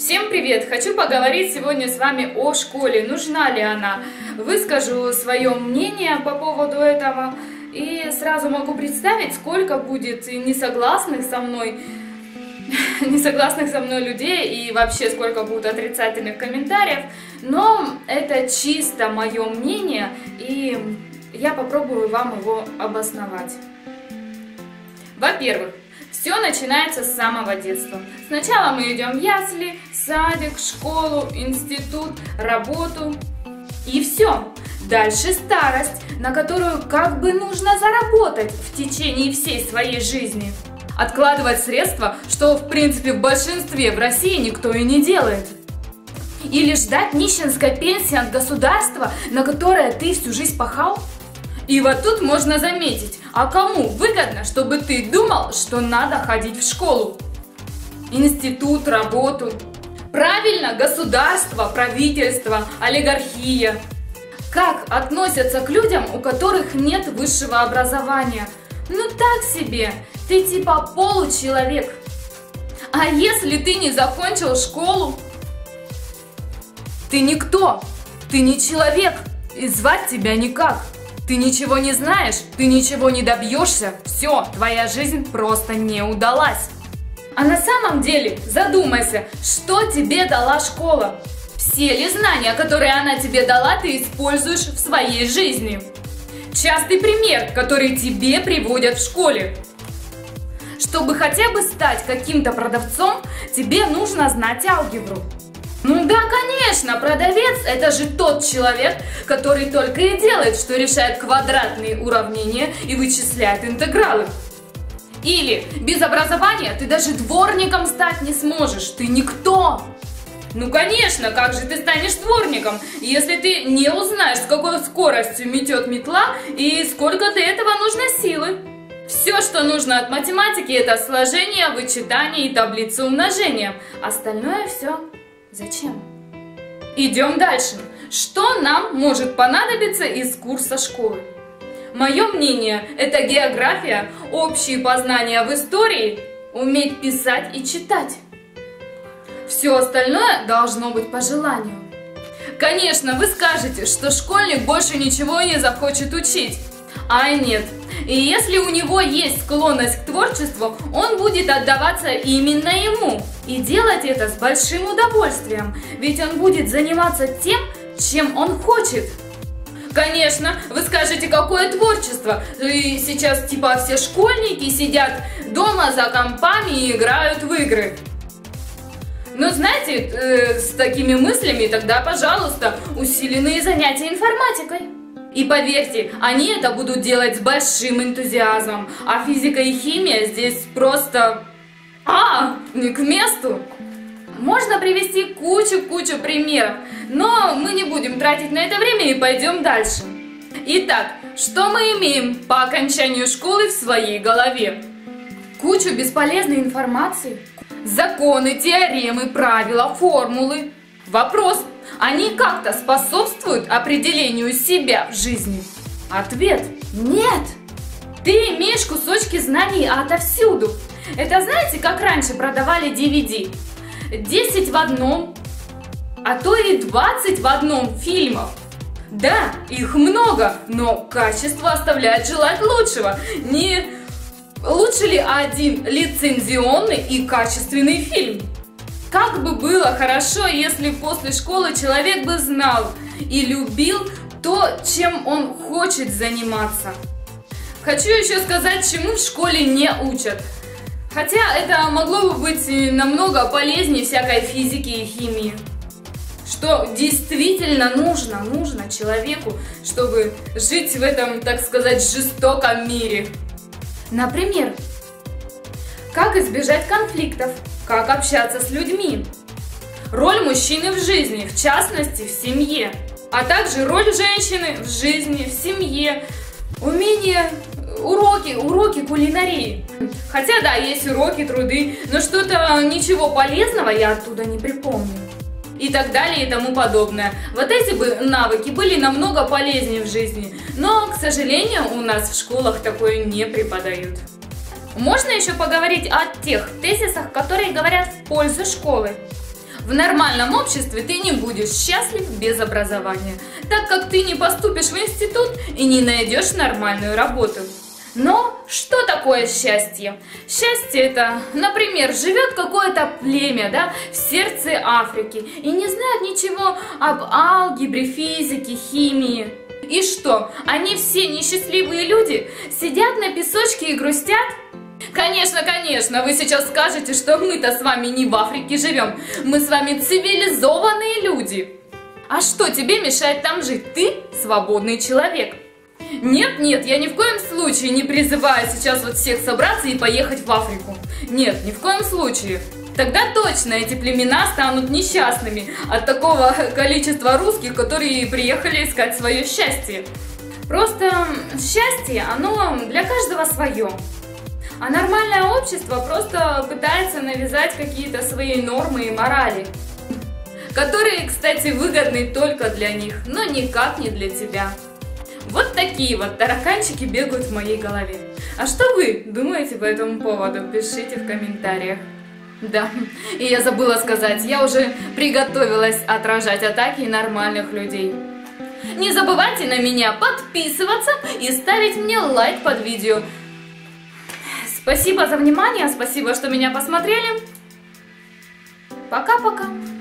Всем привет! Хочу поговорить сегодня с вами о школе. Нужна ли она? Выскажу свое мнение по поводу этого. И сразу могу представить, сколько будет несогласных со мной людей и вообще сколько будет отрицательных комментариев. Но это чисто мое мнение, и я попробую вам его обосновать. Во-первых, все начинается с самого детства. Сначала мы идем в ясли, садик, школу, институт, работу и все. Дальше старость, на которую как бы нужно заработать в течение всей своей жизни. Откладывать средства, что в принципе в большинстве в России никто и не делает. Или ждать нищенской пенсии от государства, на которое ты всю жизнь пахал. И вот тут можно заметить, а кому выгодно, чтобы ты думал, что надо ходить в школу, институт, работу? Правильно, государство, правительство, олигархия. Как относятся к людям, у которых нет высшего образования? Ну так себе, ты типа получеловек. А если ты не закончил школу? Ты никто, ты не человек, и звать тебя никак. Ты ничего не знаешь, ты ничего не добьешься, все, твоя жизнь просто не удалась. А на самом деле задумайся, что тебе дала школа? Все ли знания, которые она тебе дала, ты используешь в своей жизни? Частый пример, который тебе приводят в школе. Чтобы хотя бы стать каким-то продавцом, тебе нужно знать алгебру. Ну да, конечно, продавец – это же тот человек, который только и делает, что решает квадратные уравнения и вычисляет интегралы. Или без образования ты даже дворником стать не сможешь, ты никто. Ну конечно, как же ты станешь дворником, если ты не узнаешь, с какой скоростью метет метла и сколько для этого нужно силы. Все, что нужно от математики, это сложение, вычитание и таблица умножения. Остальное все зачем? Идем дальше. Что нам может понадобиться из курса школы? Мое мнение, это география, общие познания в истории, уметь писать и читать. Все остальное должно быть по желанию. Конечно, вы скажете, что школьник больше ничего не захочет учить. А нет. И если у него есть склонность к творчеству, он будет отдаваться именно ему. И делать это с большим удовольствием. Ведь он будет заниматься тем, чем он хочет. Конечно, вы скажете, какое творчество. И сейчас типа все школьники сидят дома за компами и играют в игры. Но знаете, с такими мыслями тогда, пожалуйста, усиленные занятия информатикой. И поверьте, они это будут делать с большим энтузиазмом, а физика и химия здесь просто не к месту. Можно привести кучу примеров, но мы не будем тратить на это время и пойдем дальше. Итак, что мы имеем по окончанию школы в своей голове? Кучу бесполезной информации, законы, теоремы, правила, формулы. Вопрос: они как-то способствуют определению себя в жизни? Ответ: нет. Ты имеешь кусочки знаний отовсюду. Это знаете, как раньше продавали DVD? 10 в одном, а то и 20 в одном фильмов. Да, их много, но качество оставляет желать лучшего. Не лучше ли один лицензионный и качественный фильм? Как бы было хорошо, если после школы человек бы знал и любил то, чем он хочет заниматься. Хочу еще сказать, чему в школе не учат. Хотя это могло бы быть намного полезнее всякой физики и химии. Что действительно нужно человеку, чтобы жить в этом, так сказать, жестоком мире. Например, как избежать конфликтов, как общаться с людьми, роль мужчины в жизни, в частности в семье, а также роль женщины в жизни, в семье, умения, уроки кулинарии. Хотя да, есть уроки, труды, но что-то ничего полезного я оттуда не припомню. И так далее и тому подобное. Вот эти бы навыки были намного полезнее в жизни, но, к сожалению, у нас в школах такое не преподают. Можно еще поговорить о тех тезисах, которые говорят в пользу школы. В нормальном обществе ты не будешь счастлив без образования, так как ты не поступишь в институт и не найдешь нормальную работу. Но что такое счастье? Счастье это, например, живет какое-то племя, да, в сердце Африки и не знает ничего об алгебре, физике, химии. И что, они все несчастливые люди? Сидят на песочке и грустят? Конечно, конечно, вы сейчас скажете, что мы-то с вами не в Африке живем, мы с вами цивилизованные люди. А что тебе мешает там жить? Ты свободный человек. Нет, нет, я ни в коем случае не призываю сейчас вот всех собраться и поехать в Африку. Нет, ни в коем случае. Тогда точно эти племена станут несчастными от такого количества русских, которые приехали искать свое счастье. Просто счастье, оно для каждого свое. А нормальное общество просто пытается навязать какие-то свои нормы и морали, которые, кстати, выгодны только для них, но никак не для тебя. Вот такие вот тараканчики бегают в моей голове. А что вы думаете по этому поводу? Пишите в комментариях. Да, и я забыла сказать, я уже приготовилась отражать атаки нормальных людей. Не забывайте на меня подписываться и ставить мне лайк под видео. Спасибо за внимание, спасибо, что меня посмотрели. Пока-пока.